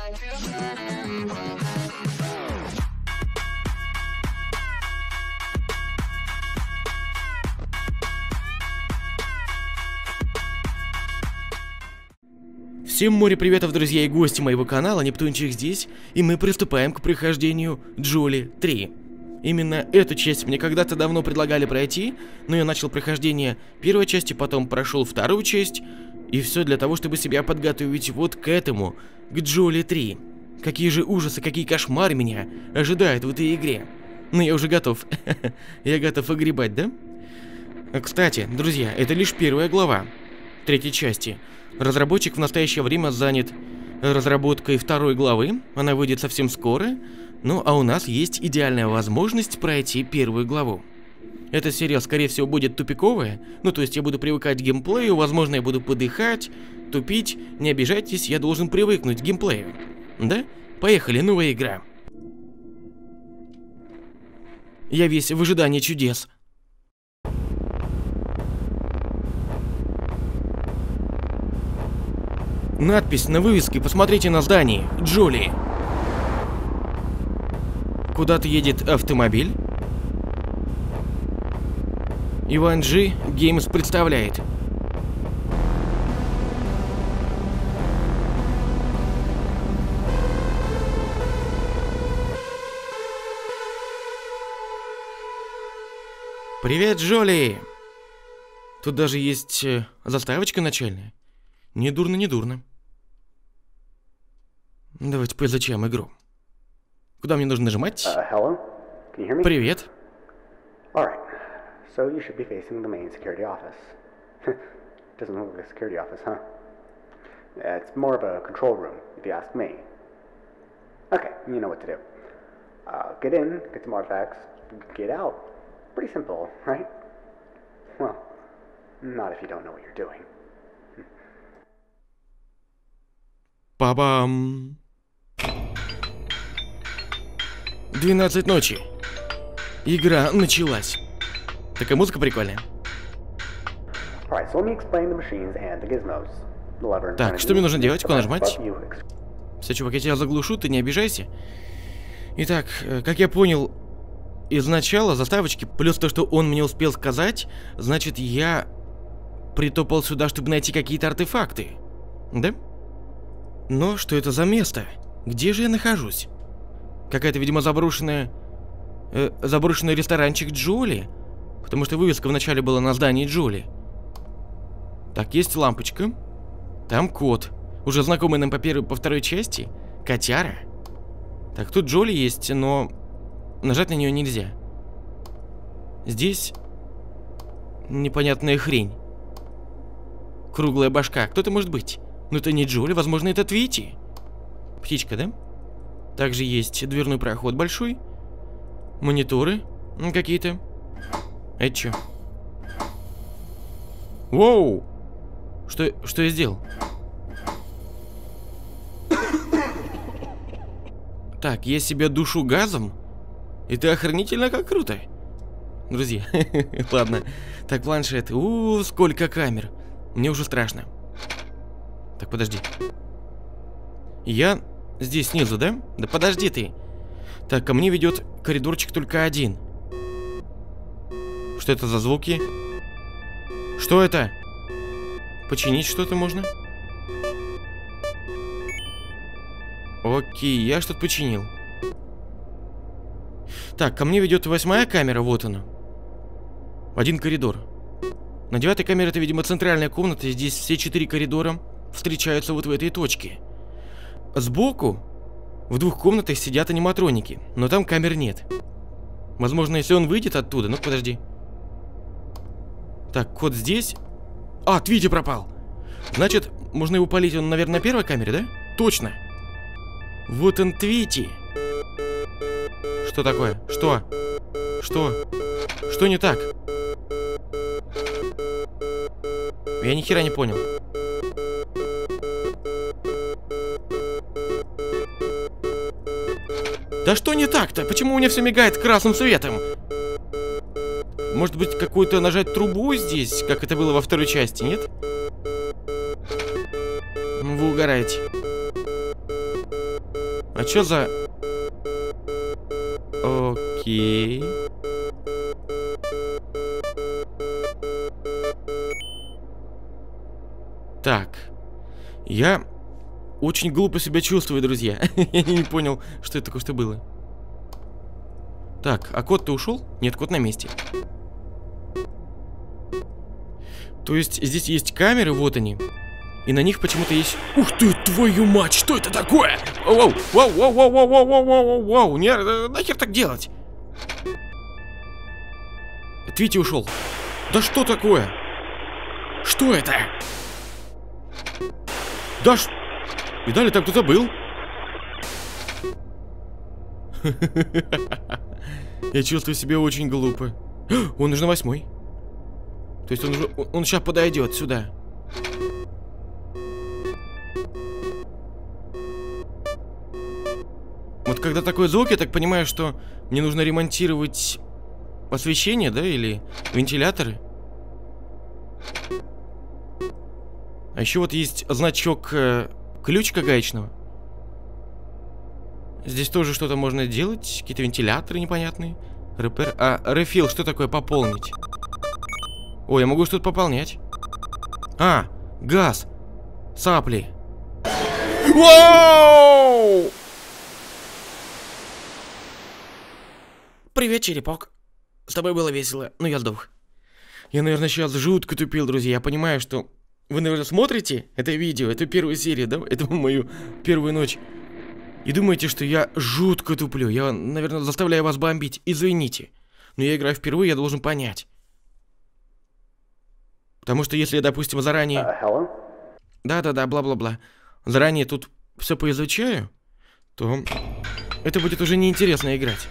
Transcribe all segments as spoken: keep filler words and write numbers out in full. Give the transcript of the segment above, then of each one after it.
Всем море приветов, друзья и гости моего канала, Нептунчик здесь, и мы приступаем к прохождению Джоли три. Именно эту часть мне когда-то давно предлагали пройти, но я начал прохождение первой части, потом прошел вторую часть, и все для того, чтобы себя подготовить вот к этому, к Джоли три. Какие же ужасы, какие кошмары меня ожидают в этой игре. Но я уже готов. Я готов огребать, да? Кстати, друзья, это лишь первая глава третьей части. Разработчик в настоящее время занят разработкой второй главы, она выйдет совсем скоро, ну а у нас есть идеальная возможность пройти первую главу. Эта серия, скорее всего, будет тупиковая, ну то есть я буду привыкать к геймплею, возможно, я буду подыхать, тупить, не обижайтесь, я должен привыкнуть к геймплею. Да? Поехали, новая игра. Я весь в ожидании чудес. Надпись на вывеске, посмотрите на здании. Джоли. Куда-то едет автомобиль. Иван Джи Геймс представляет. Привет, Джоли. Тут даже есть э, заставочка начальная. Не дурно, не дурно. Давайте поизучаем игру. Куда мне нужно нажимать? Uh, hello? Can you hear me? Привет. Alright, so you should be facing the main security office. Doesn't look like a security office, huh? Yeah, it's more of a control room, if you ask me. Okay, you know what to do. Uh, get in, get some artifacts, get out. Pretty simple, right? Well, not if you don't know what you're doing. Па-бам! двенадцать ночи. Игра началась. Такая музыка прикольная. Так, что мне нужно делать? Куда нажимать? Все, чувак, я тебя заглушу, ты не обижайся. Итак, как я понял из начала заставочки, плюс то, что он мне успел сказать, значит, я притопал сюда, чтобы найти какие-то артефакты. Да? Но что это за место? Где же я нахожусь? Какая-то, видимо, заброшенная... Э, заброшенный ресторанчик Джоли. Потому что вывеска вначале была на здании Джоли. Так, есть лампочка. Там кот. Уже знакомый нам по первой, по второй части. Котяра. Так, тут Джоли есть, но... нажать на нее нельзя. Здесь... непонятная хрень. Круглая башка. Кто это может быть? Ну это не Джоли, возможно, это Твити. Птичка, да? Также есть дверной проход большой. Мониторы какие-то. Это что? Воу! Что, что я сделал? Так, я себя душу газом. Это охренительно как круто. Друзья, ладно. Так, планшет. У, сколько камер. Мне уже страшно. Так, подожди. Я здесь снизу, да? Да подожди ты. Так, ко мне ведет коридорчик только один. Что это за звуки? Что это? Починить что-то можно? Окей, я что-то починил. Так, ко мне ведет восьмая камера, вот она. Один коридор. На девятой камере это, видимо, центральная комната. Здесь все четыре коридора встречаются вот в этой точке. Сбоку в двух комнатах сидят аниматроники, но там камер нет. Возможно, если он выйдет оттуда. Ну, подожди. Так, кот здесь. А, Твити пропал. Значит, можно его палить. Он, наверное, на первой камере, да? Точно. Вот он, Твити. Что такое? Что? Что? Что не так? Я ни хера не понял. Да что не так-то? Почему у меня все мигает красным светом? Может быть, какую-то нажать трубу здесь, как это было во второй части, нет? Вы угораете. А чё за... Окей. Так. Я очень глупо себя чувствую, друзья. Я не понял, что это такое, что было. Так, а кот-то ушел? Нет, кот на месте. То есть здесь есть камеры, вот они. И на них почему-то есть... Ух ты, твою мать, что это такое? Вау, вау, вау, вау, вау, вау, вау, вау, вау, не, нахер так делать? Твити ушел. Да что такое? Что это? Да ш... Видали, там кто-то был. Я чувствую себя очень глупо. Он уже на восьмой. То есть он уже... Он сейчас подойдет сюда. Вот когда такой звук, я так понимаю, что мне нужно ремонтировать освещение, да, или вентиляторы. А еще вот есть значок э, ключика гаечного. Здесь тоже что-то можно делать. Какие-то вентиляторы непонятные. Репер... А, рефил, что такое пополнить? Ой, я могу что-то пополнять. А, газ. Сапли. Воу! Привет, черепок. С тобой было весело, но я сдох. Я, наверное, сейчас жутко тупил, друзья. Я понимаю, что вы, наверное, смотрите это видео, эту первую серию, да? Это мою первую ночь. И думаете, что я жутко туплю. Я, наверное, заставляю вас бомбить. Извините. Но я играю впервые, я должен понять. Потому что если я, допустим, заранее... Uh, Да-да-да, бла-бла-бла. Заранее тут все поизучаю, то это будет уже неинтересно играть.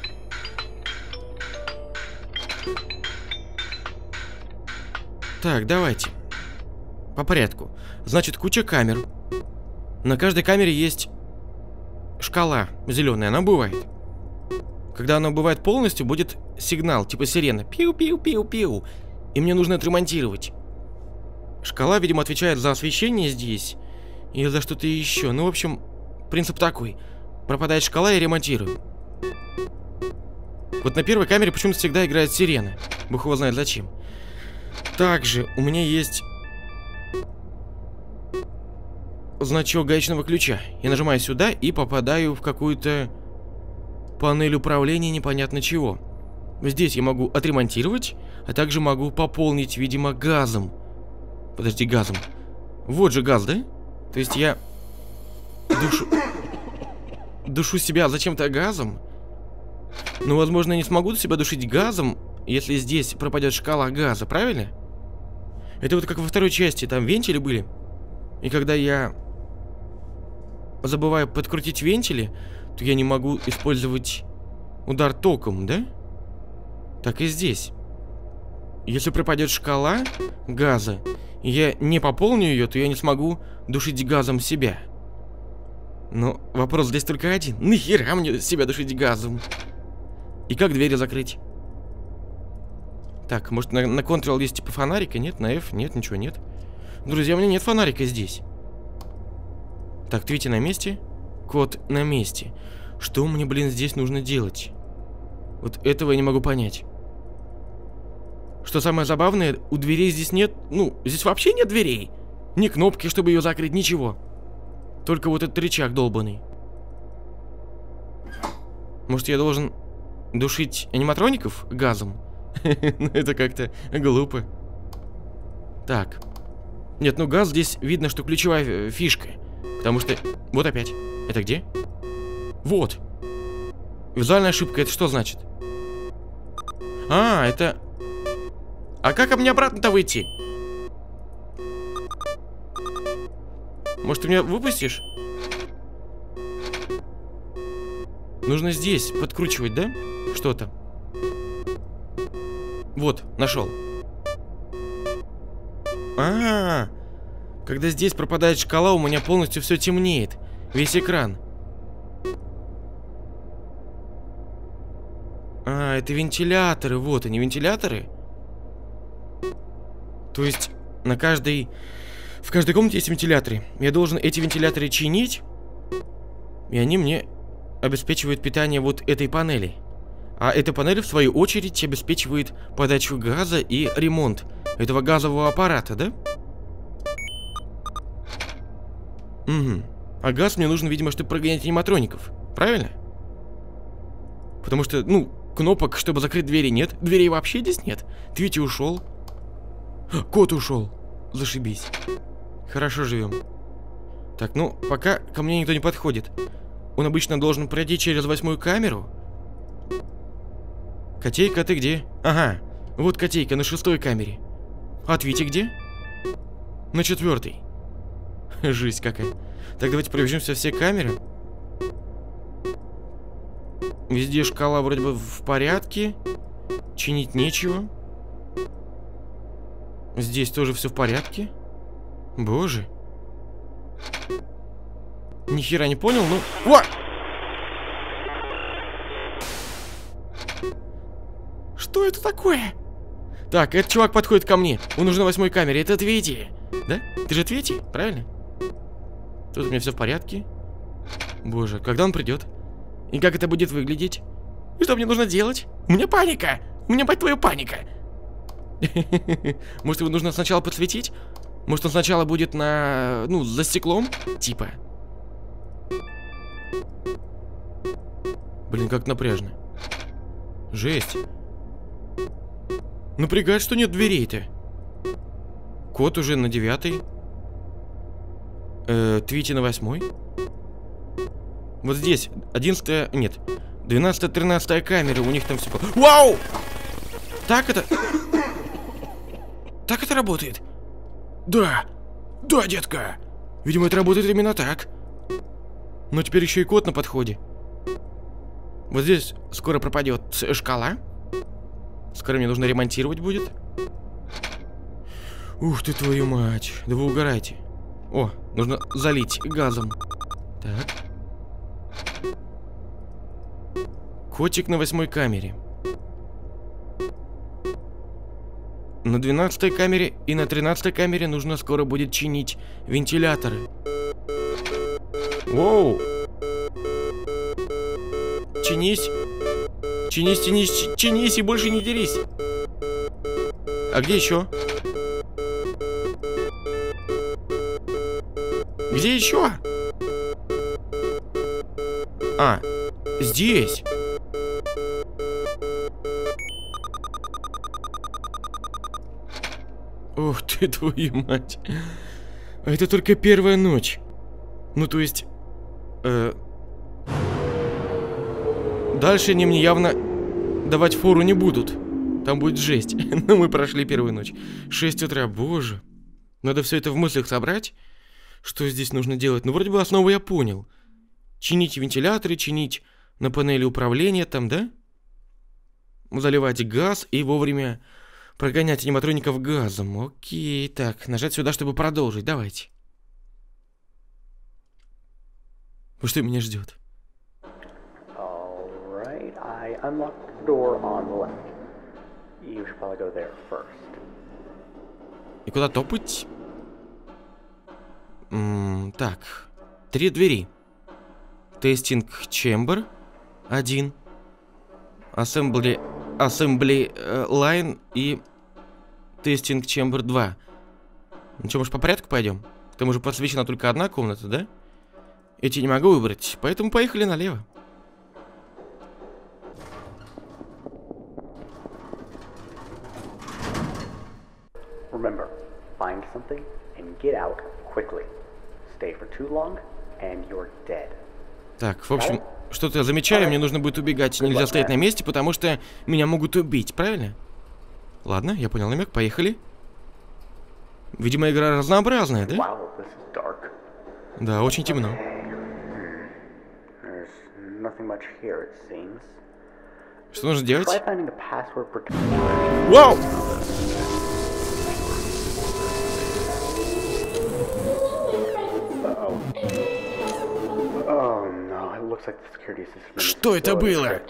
Так, давайте. По порядку. Значит, куча камер. На каждой камере есть шкала зеленая, она бывает. Когда она бывает полностью, будет сигнал, типа сирена. Пиу-пиу-пиу-пиу. И мне нужно отремонтировать. Шкала, видимо, отвечает за освещение здесь. И за что-то еще. Ну, в общем, принцип такой. Пропадает шкала и ремонтируем. Вот на первой камере почему-то всегда играет сирена. Бог его знает зачем. Также у меня есть значок гаечного ключа. Я нажимаю сюда и попадаю в какую-то панель управления непонятно чего. Здесь я могу отремонтировать, а также могу пополнить, видимо, газом. Подожди, газом. Вот же газ, да? То есть я душу, душу себя зачем-то газом. Но, возможно, я не смогу себя душить газом, если здесь пропадет шкала газа, правильно? Это вот как во второй части, там вентили были. И когда я забываю подкрутить вентили, то я не могу использовать удар током, да? Так и здесь. Если пропадет шкала газа, и я не пополню ее, то я не смогу душить газом себя. Но вопрос здесь только один. Нахера мне себя душить газом? И как двери закрыть? Так, может на, на Ctrl есть типа фонарика? Нет, на F? Нет, ничего нет. Друзья, у меня нет фонарика здесь. Так, Твити на месте. Код на месте. Что мне, блин, здесь нужно делать? Вот этого я не могу понять. Что самое забавное, у дверей здесь нет... Ну, здесь вообще нет дверей. Ни кнопки, чтобы ее закрыть, ничего. Только вот этот рычаг долбанный. Может, я должен душить аниматроников газом? Ну, это как-то глупо. Так. Нет, ну газ здесь видно, что ключевая фишка. Потому что... Вот опять. Это где? Вот. Визуальная ошибка, это что значит? А, это... А как мне обратно-то выйти? Может, ты меня выпустишь? Нужно здесь подкручивать, да? Что-то. Вот, нашел. А-а-а. Когда здесь пропадает шкала, у меня полностью все темнеет. Весь экран. А, это вентиляторы. Вот они, вентиляторы. То есть на каждой... В каждой комнате есть вентиляторы. Я должен эти вентиляторы чинить. И они мне обеспечивает питание вот этой панели. А эта панель, в свою очередь, обеспечивает подачу газа и ремонт этого газового аппарата, да? Угу. А газ мне нужен, видимо, чтобы прогонять аниматроников. Правильно? Потому что, ну, кнопок, чтобы закрыть двери, нет. Дверей вообще здесь нет. Твити ушел. Кот ушел. Зашибись. Хорошо живем. Так, ну, пока ко мне никто не подходит. Он обычно должен пройти через восьмую камеру. Котейка, ты где? Ага, вот котейка на шестой камере. А Твити где? На четвертой. Жизнь какая. Так, давайте пробежимся все камеры. Везде шкала вроде бы в порядке. Чинить нечего. Здесь тоже все в порядке. Боже. Ни хера не понял, ну... О! Что это такое? Так, этот чувак подходит ко мне. Он уже на восьмой камере. Это Твити. Да? Ты же Твити, правильно? Тут у меня все в порядке. Боже, когда он придет? И как это будет выглядеть? И что мне нужно делать? У меня паника! У меня, мать твою, паника! Может, его нужно сначала подсветить? Может, он сначала будет на... Ну, за стеклом? Типа. Блин, как напряжно. Жесть. Напрягает, что нет дверей-то. Кот уже на девятой. Э, Твити на восьмой. Вот здесь одиннадцатая, нет, двенадцатая, тринадцатая камера, у них там все... Вау! Так это... Так это работает? Да! Да, детка! Видимо, это работает именно так. Но теперь еще и кот на подходе. Вот здесь скоро пропадет шкала. Скоро мне нужно ремонтировать будет. Ух ты, твою мать. Да вы угорайте. О, нужно залить газом. Так. Котик на восьмой камере. На двенадцатой камере и на тринадцатой камере нужно скоро будет чинить вентиляторы. Воу! Чинись! Чинись, чинись, чинись и больше не дерись! А где еще? Где еще? А, здесь! Ох ты, твою мать. А это только первая ночь. Ну, то есть... Э, дальше они мне явно давать фору не будут. Там будет жесть. Но мы прошли первую ночь. шесть утра, боже. Надо все это в мыслях собрать. Что здесь нужно делать? Ну, вроде бы основу я понял. Чинить вентиляторы, чинить на панели управления там, да? Заливать газ и вовремя... Прогонять аниматроников газом. Окей, так, нажать сюда, чтобы продолжить. Давайте. Ну что меня ждет? Alright, I unlocked the door on the left. You should probably go there first. И куда топать? М-м, так, три двери. Testing Chamber один. Assembly, Assembly uh, Line и Testing Chamber два. Ну что, может, по порядку пойдем? Там уже подсвечена только одна комната, да? Эти не могу выбрать, поэтому поехали налево. Remember, find something and get out quickly. Stay for too long and you're dead. Так, в общем, что-то я замечаю, мне нужно будет убегать. Нельзя стоять на месте, потому что меня могут убить, правильно? Ладно, я понял намек, поехали. Видимо, игра разнообразная, да? Да, очень темно. Что нужно делать? Вау! Что это было?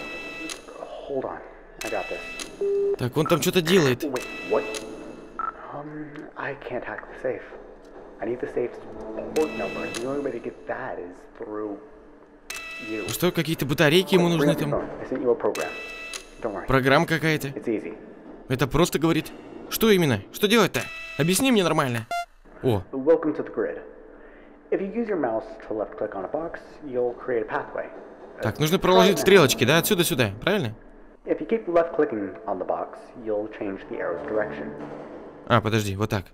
Так, он там что-то делает. Um, I can't hack the safe. I need the safe's port number, and the only way to get that is through you. Что, какие-то батарейки ему нужны там? I sent you a program. Don't worry. Программа какая-то. It's easy. Это просто говорит. Что именно? Что делать-то? Объясни мне нормально. О. Welcome to the grid. If you use your mouse to left click on a box, you'll create a pathway. Так, нужно проложить стрелочки, да, отсюда сюда, правильно? If you keep left clicking on the box, you'll change the arrow's direction. А, подожди, вот так.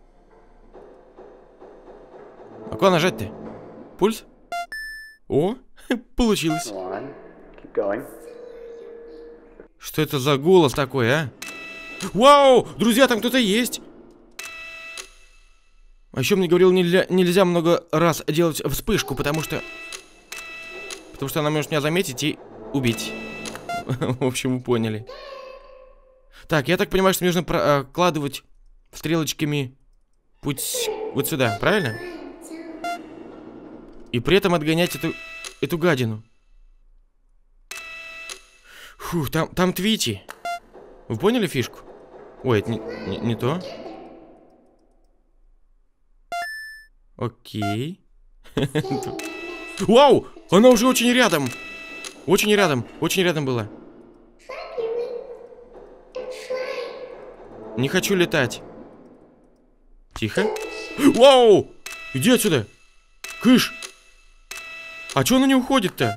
А куда нажать-то? Пульс? О, получилось. One. Keep going. Что это за голос такой, а? Вау! Друзья, там кто-то есть! А еще мне говорил, нельзя, нельзя много раз делать вспышку, потому что... Потому что она может меня заметить и убить. В общем, вы поняли. Так, я так понимаю, что мне нужно прокладывать стрелочками путь вот сюда, правильно? И при этом отгонять эту, эту гадину. Фух, там, там Твити. Вы поняли фишку? Ой, это не, не, не то. Окей. Вау! Она уже очень рядом. Очень рядом. Очень рядом была. Не хочу летать. Тихо. Вау! Иди отсюда. Кыш. А чё она не уходит-то?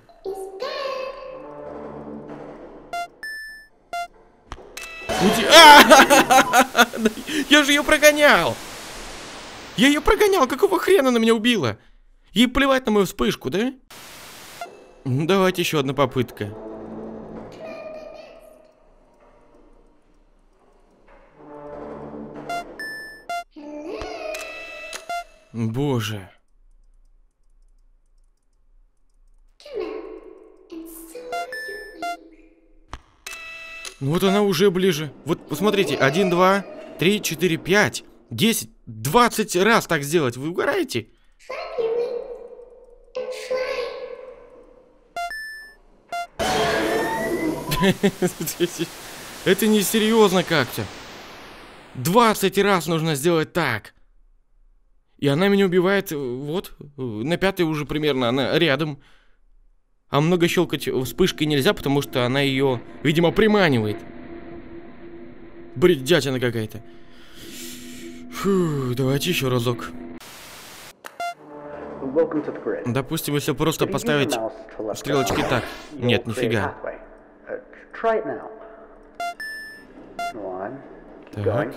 Уйди. А! Я же ее прогонял. Я ее прогонял. Какого хрена она меня убила? Ей плевать на мою вспышку, да? Ну, давайте еще одна попытка. Боже. Ну вот она уже ближе. Вот посмотрите, один, два, три, четыре, пять, десять, двадцать раз так сделать. Вы угораете? Это несерьезно как-то. двадцать раз нужно сделать так. И она меня убивает, вот, на пятой уже примерно, она рядом. А много щелкать вспышкой нельзя, потому что она ее, видимо, приманивает. Бредятина какая-то. Фу, давайте еще разок. Допустим, если просто поставить стрелочки так. Нет, нифига. Так.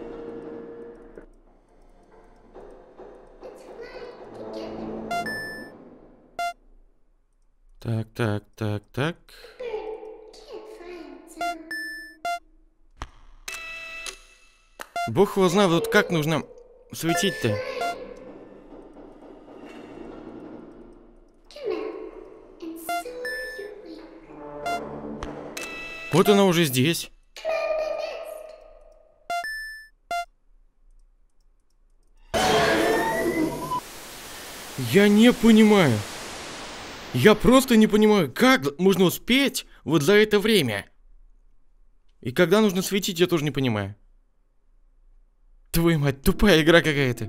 Так, так, так, так. Бог его знает, вот как нужно светить-то. Вот она уже здесь. Я не понимаю. Я просто не понимаю, как можно успеть вот за это время. И когда нужно светить, я тоже не понимаю. Твою мать, тупая игра какая-то.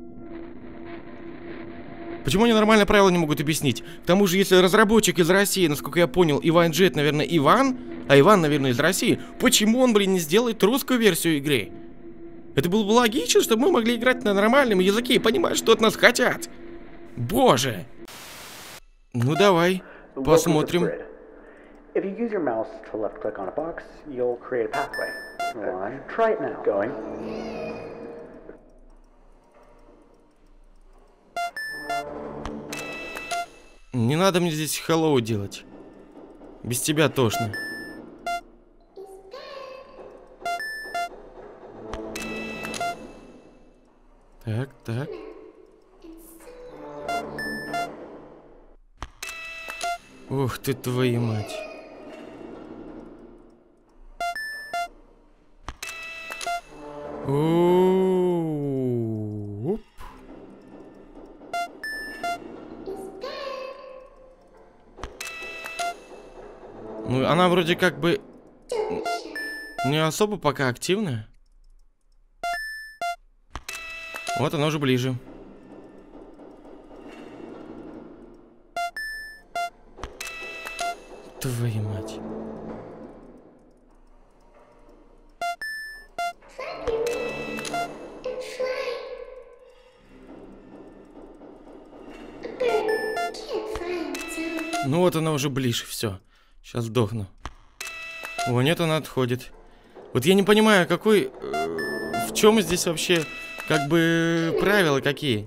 Почему они нормально правила не могут объяснить? К тому же, если разработчик из России, насколько я понял, Иван Джет, наверное, Иван, а Иван, наверное, из России, почему он, блин, не сделает русскую версию игры? Это было бы логично, чтобы мы могли играть на нормальном языке и понимать, что от нас хотят. Боже! Ну давай, посмотрим. If you use your mouse to left click on a box, you'll create a pathway. One. Try it now. Going. Не надо мне здесь hello делать. Без тебя тошно. Так, так. Ух ты, твою мать. О-о-о-о. Оп. Ну, она вроде как бы не особо пока активная. Вот оно уже ближе. Твою мать. Ну вот она уже ближе, все. Сейчас сдохну. О, нет, она отходит. Вот я не понимаю, какой... Э, в чем здесь вообще, как бы, правила какие?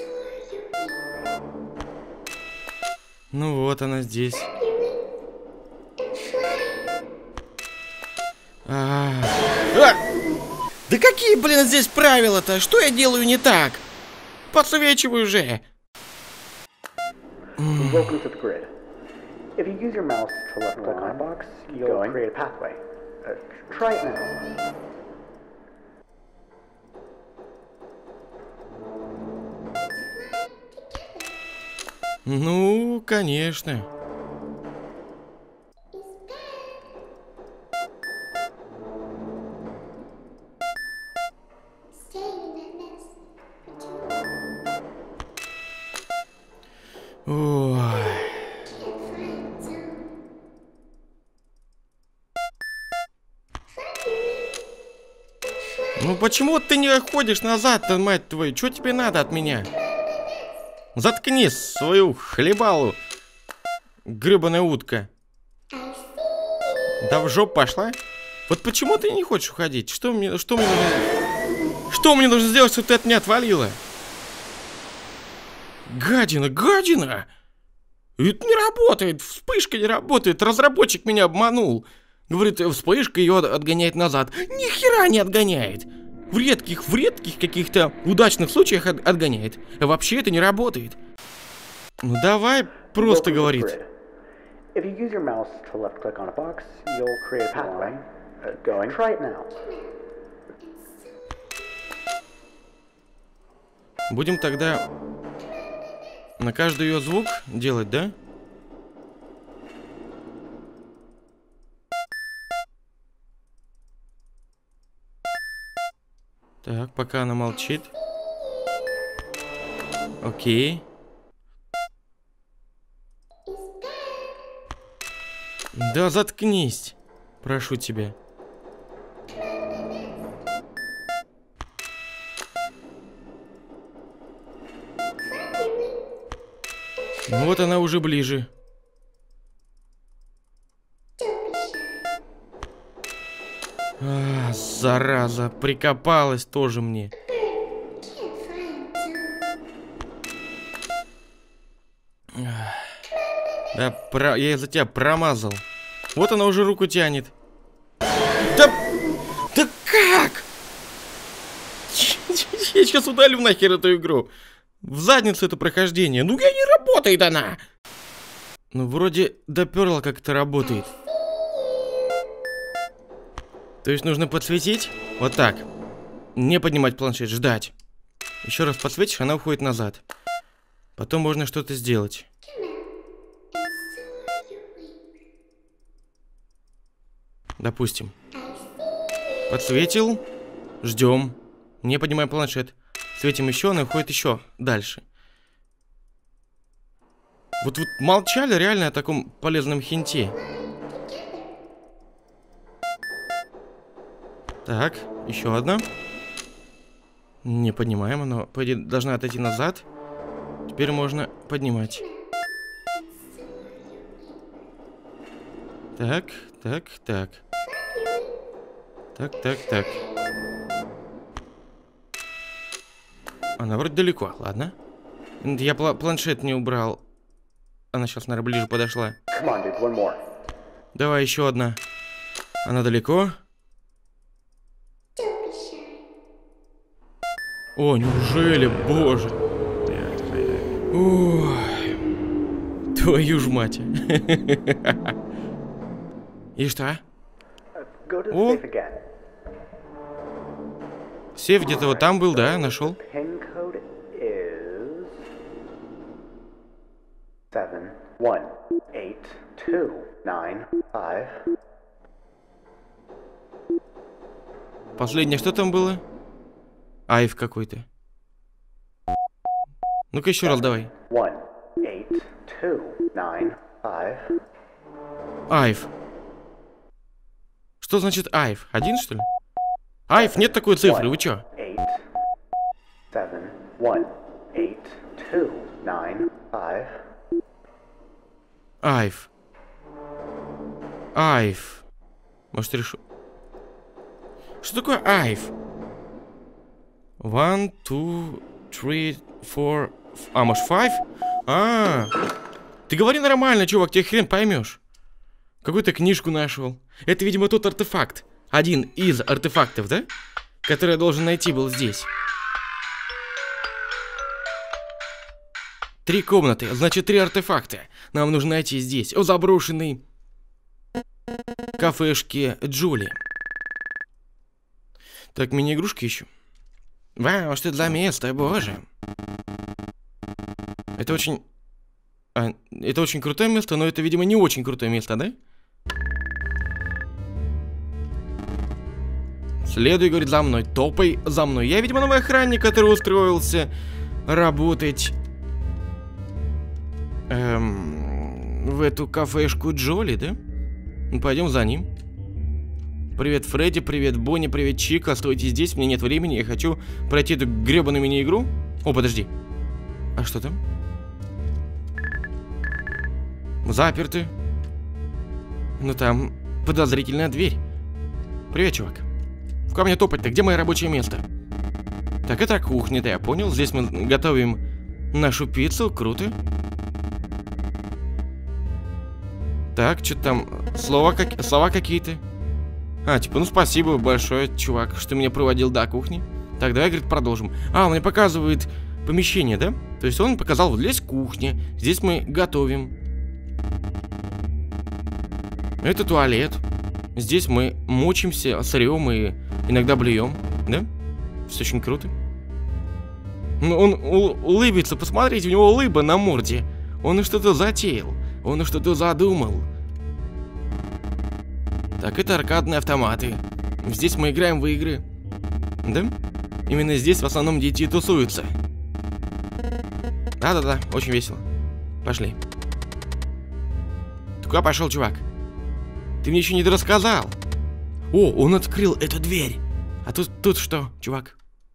Ну вот она здесь. А -а -а. А! Да какие, блин, здесь правила-то? Что я делаю не так? Подсвечиваю же. Welcome to the grid. If you use your mouse to left click on a box, you'll create a pathway. Uh, try it now. Ну, конечно. Ой. Ну почему ты не ходишь назад-то, мать твою? Что тебе надо от меня? Заткни свою хлебалу, гребаная утка. Да в жопу пошла? Вот почему ты не хочешь уходить? Что мне, что мне нужно... Что мне нужно сделать, чтобы ты от меня отвалила? Гадина, гадина! Это не работает, вспышка не работает, разработчик меня обманул. Говорит, вспышка ее отгоняет назад. Ни хера не отгоняет. В редких, в редких каких-то удачных случаях от, отгоняет. А вообще это не работает. Ну давай просто говорит. Будем тогда на каждый ее звук делать, да? Так, пока она молчит. Окей. Да заткнись, прошу тебя. Ну вот она уже ближе. А, зараза, прикопалась тоже мне. Да, про... я из-за тебя промазал. Вот она уже руку тянет. Да, да как? Я сейчас удалю нахер эту игру. В задницу это прохождение. Ну я не работает она. Ну вроде доперла, как это работает. То есть нужно подсветить вот так. Не поднимать планшет, ждать. Еще раз подсветишь, она уходит назад. Потом можно что-то сделать. Допустим. Подсветил. Ждем. Не поднимаем планшет. Светим еще, она уходит еще дальше. Вот, вот молчали реально о таком полезном хинте. Так, еще одна. Не поднимаем, она по идее должна отойти назад. Теперь можно поднимать. Так, так, так. Так, так, так. Она вроде далеко, ладно. Я пла планшет не убрал. Она сейчас, наверное, ближе подошла. On, dude, давай еще одна. Она далеко. О, неужели, боже. Ой, твою ж мать. И что? О, сейф где-то вот там был, да, нашел. Последнее, что там было? Айв какой-то. Ну-ка еще раз давай. one, eight, two, nine, five. Айв. Что значит айв? Один, что ли? Айв, нет такой цифры, вы чё? eight, seven, one, eight, two, nine, five. Айв. Айв. Может, решу... Что такое айв? One, two, three, four... А, может, five? А, ты говори нормально, чувак, тебе хрен поймешь. Какую-то книжку нашел. Это, видимо, тот артефакт. Один из артефактов, да? Который я должен найти был здесь. Три комнаты, значит, три артефакта. Нам нужно найти здесь. О заброшенной кафешке Джули. Так, мини-игрушки ищу. Вау, что это за место, боже. Это очень... А, это очень крутое место, но это, видимо, не очень крутое место, да? Следуй, говорит, за мной, топай за мной. Я, видимо, новый охранник, который устроился работать эм, в эту кафешку Джоли, да? Ну, пойдем за ним. Привет, Фредди, привет, Бонни, привет, Чика. Стойте здесь, мне нет времени, я хочу пройти эту гребаную мини-игру. О, подожди. А что там? Заперты. Ну там подозрительная дверь. Привет, чувак. Ко мне топать-то, где мое рабочее место? Так, это кухня, да, я понял. Здесь мы готовим нашу пиццу, круто. Так, что там? Слова, как... Слова какие-то. А, типа, ну спасибо большое, чувак, что меня проводил до кухни. Так, давай, говорит, продолжим. А, он мне показывает помещение, да? То есть он показал, вот здесь кухня, здесь мы готовим. Это туалет. Здесь мы мочимся, срем и иногда блюем, да? Все очень круто. Ну, он улыбится, посмотрите, у него улыба на морде. Он что-то затеял, он что-то задумал. Так, это аркадные автоматы. Здесь мы играем в игры. Да? Именно здесь в основном дети тусуются. Да-да-да, очень весело. Пошли. Ты куда пошел, чувак? Ты мне еще не рассказал. О, он открыл эту дверь. А тут, тут что, чувак?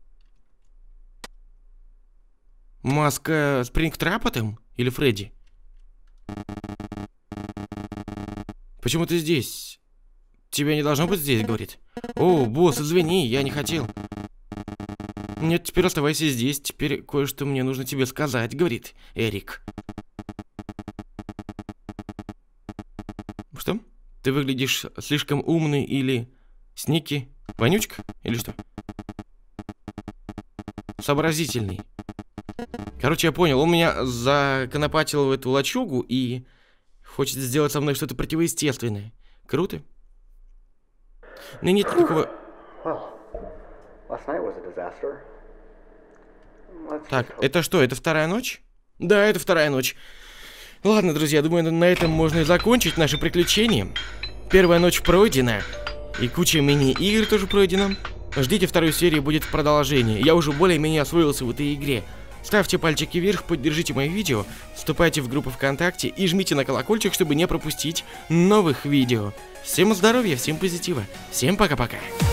Маска Спрингтрапа там? Или Фредди? Почему ты здесь? Тебя не должно быть здесь, говорит. О, босс, извини, я не хотел. Нет, теперь оставайся здесь. Теперь кое-что мне нужно тебе сказать, говорит Эрик. Что? Ты выглядишь слишком умный или сники? Вонючка? Или что? Сообразительный. Короче, я понял. Он меня законопатил в эту лачугу и хочет сделать со мной что-то противоестественное. Круто. Ну нет никакого... Так, это что? Это вторая ночь? Да, это вторая ночь. Ладно, друзья, думаю, на этом можно и закончить наше приключение. Первая ночь пройдена. И куча мини-игр тоже пройдена. Ждите вторую серию, будет продолжение. Я уже более-менее освоился в этой игре. Ставьте пальчики вверх, поддержите мои видео, вступайте в группу ВКонтакте и жмите на колокольчик, чтобы не пропустить новых видео. Всем здоровья, всем позитива, всем пока-пока.